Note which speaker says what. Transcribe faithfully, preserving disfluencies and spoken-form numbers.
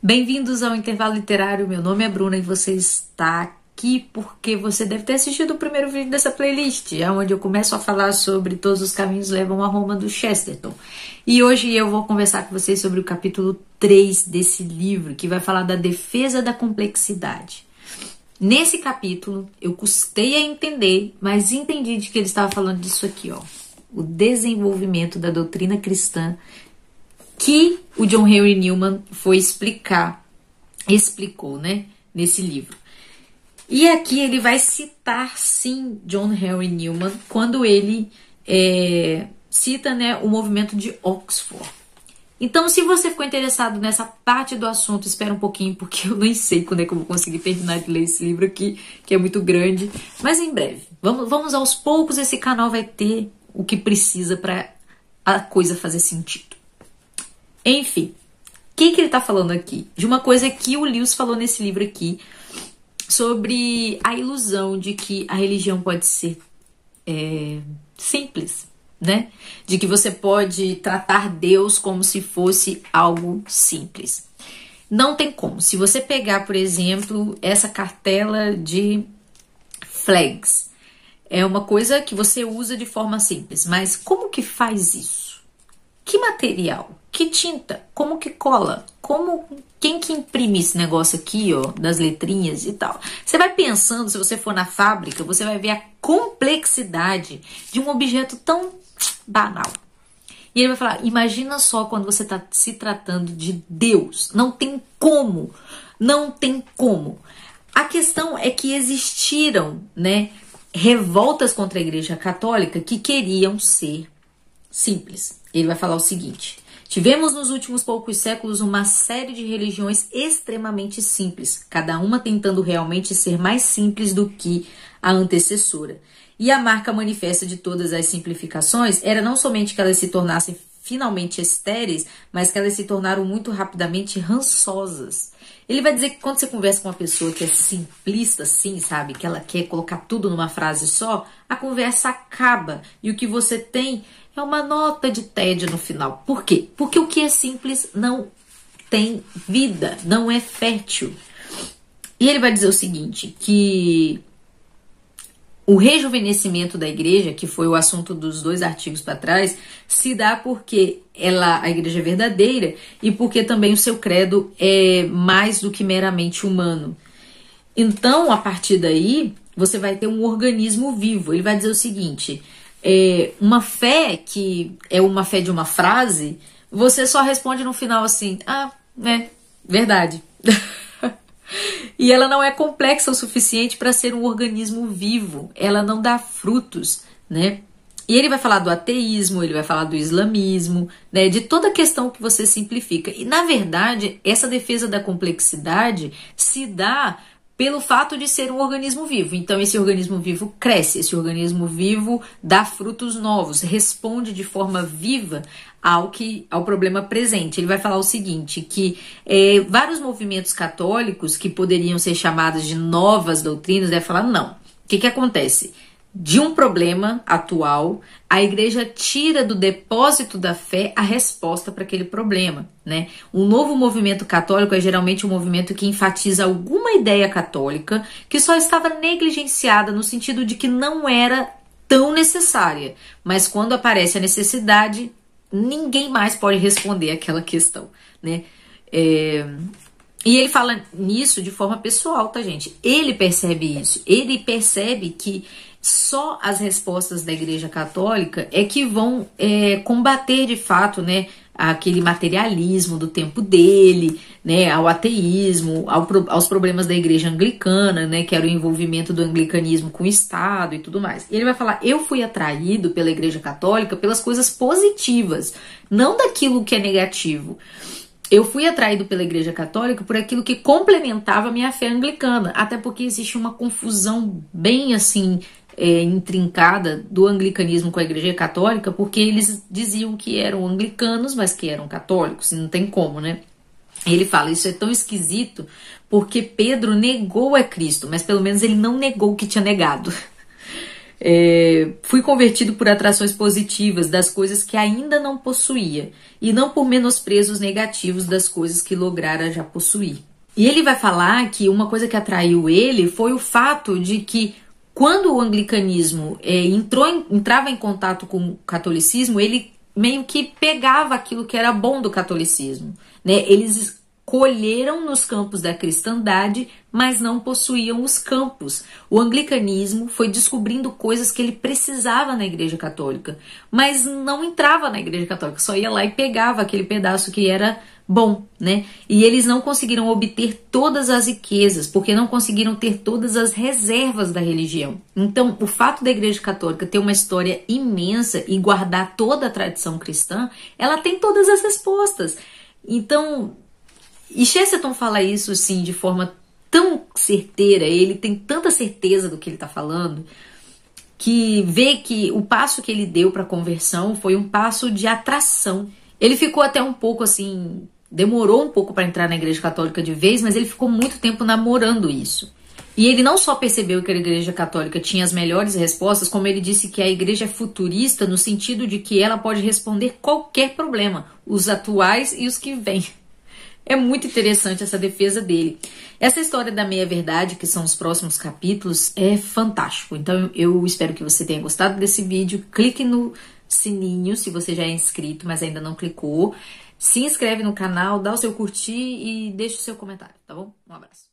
Speaker 1: Bem-vindos ao Intervalo Literário, meu nome é Bruna e você está aqui porque você deve ter assistido o primeiro vídeo dessa playlist, onde eu começo a falar sobre Todos os Caminhos Levam a Roma, do Chesterton. E hoje eu vou conversar com vocês sobre o capítulo três desse livro, que vai falar da defesa da complexidade. Nesse capítulo, eu custei a entender, mas entendi de que ele estava falando disso aqui, ó, o desenvolvimento da doutrina cristã, que o John Henry Newman foi explicar, explicou, né, nesse livro. E aqui ele vai citar, sim, John Henry Newman, quando ele é, cita, né, o movimento de Oxford. Então, se você ficou interessado nessa parte do assunto, espera um pouquinho, porque eu nem sei quando é que eu vou conseguir terminar de ler esse livro aqui, que é muito grande, mas em breve. Vamos, vamos aos poucos, esse canal vai ter o que precisa para a coisa fazer sentido. Enfim, o que, que ele está falando aqui? De uma coisa que o Lewis falou nesse livro aqui, sobre a ilusão de que a religião pode ser é, simples, né? De que você pode tratar Deus como se fosse algo simples. Não tem como. Se você pegar, por exemplo, essa cartela de flags, é uma coisa que você usa de forma simples, mas como que faz isso? Que material? Que tinta? Como que cola? Como, quem que imprime esse negócio aqui, ó, das letrinhas e tal? Você vai pensando, se você for na fábrica, você vai ver a complexidade de um objeto tão banal. E ele vai falar, imagina só quando você está se tratando de Deus. Não tem como, não tem como. A questão é que existiram, né, revoltas contra a Igreja Católica que queriam ser simples. Ele vai falar o seguinte: tivemos nos últimos poucos séculos uma série de religiões extremamente simples, cada uma tentando realmente ser mais simples do que a antecessora. E a marca manifesta de todas as simplificações era não somente que elas se tornassem finalmente estéreis, mas que elas se tornaram muito rapidamente rançosas. Ele vai dizer que quando você conversa com uma pessoa que é simplista, assim, sabe, que ela quer colocar tudo numa frase só, a conversa acaba e o que você tem é uma nota de tédio no final. Por quê? Porque o que é simples não tem vida, não é fértil. E ele vai dizer o seguinte, que o rejuvenescimento da igreja, que foi o assunto dos dois artigos para trás, se dá porque ela, a igreja é verdadeira e porque também o seu credo é mais do que meramente humano. Então, a partir daí, você vai ter um organismo vivo. Ele vai dizer o seguinte: é, uma fé que é uma fé de uma frase, você só responde no final assim, ah, é, verdade. E ela não é complexa o suficiente para ser um organismo vivo. Ela não dá frutos, né? E ele vai falar do ateísmo, ele vai falar do islamismo, né? De toda a questão que você simplifica. E, na verdade, essa defesa da complexidade se dá pelo fato de ser um organismo vivo. Então, esse organismo vivo cresce, esse organismo vivo dá frutos novos, responde de forma viva ao, que, ao problema presente. Ele vai falar o seguinte, que é, vários movimentos católicos que poderiam ser chamados de novas doutrinas, vai falar, não. O que, que acontece? De um problema atual, a igreja tira do depósito da fé a resposta para aquele problema, né? Um novo movimento católico é geralmente um movimento que enfatiza alguma ideia católica que só estava negligenciada no sentido de que não era tão necessária, mas quando aparece a necessidade, ninguém mais pode responder aquela questão, né? É... E ele fala nisso de forma pessoal, tá, gente? Ele percebe isso, ele percebe que só as respostas da Igreja Católica é que vão é, combater de fato, né, aquele materialismo do tempo dele, né, ao ateísmo, ao, aos problemas da Igreja Anglicana, né, que era o envolvimento do anglicanismo com o Estado e tudo mais. E ele vai falar, eu fui atraído pela Igreja Católica pelas coisas positivas, não daquilo que é negativo. Eu fui atraído pela Igreja Católica por aquilo que complementava a minha fé anglicana, até porque existe uma confusão bem assim é, intrincada do anglicanismo com a Igreja Católica, porque eles diziam que eram anglicanos, mas que eram católicos, e não tem como, né? Ele fala, isso é tão esquisito porque Pedro negou a Cristo, mas pelo menos ele não negou o que tinha negado. É, fui convertido por atrações positivas das coisas que ainda não possuía, e não por menosprezos negativos das coisas que lograra já possuir. E ele vai falar que uma coisa que atraiu ele foi o fato de que quando o anglicanismo é, entrou em, entrava em contato com o catolicismo, ele meio que pegava aquilo que era bom do catolicismo, né? Eles colheram nos campos da cristandade, mas não possuíam os campos. O anglicanismo foi descobrindo coisas que ele precisava na Igreja Católica, mas não entrava na Igreja Católica, só ia lá e pegava aquele pedaço que era bom, né? E eles não conseguiram obter todas as riquezas, porque não conseguiram ter todas as reservas da religião. Então, o fato da Igreja Católica ter uma história imensa e guardar toda a tradição cristã, ela tem todas as respostas. Então, e Chesterton fala isso assim de forma tão certeira, ele tem tanta certeza do que ele está falando, que vê que o passo que ele deu para a conversão foi um passo de atração. Ele ficou até um pouco assim, demorou um pouco para entrar na Igreja Católica de vez, mas ele ficou muito tempo namorando isso. E ele não só percebeu que a Igreja Católica tinha as melhores respostas, como ele disse que a Igreja é futurista no sentido de que ela pode responder qualquer problema, os atuais e os que vêm. É muito interessante essa defesa dele. Essa história da meia-verdade, que são os próximos capítulos, é fantástico. Então eu espero que você tenha gostado desse vídeo. Clique no sininho se você já é inscrito, mas ainda não clicou. Se inscreve no canal, dá o seu curtir e deixa o seu comentário, tá bom? Um abraço.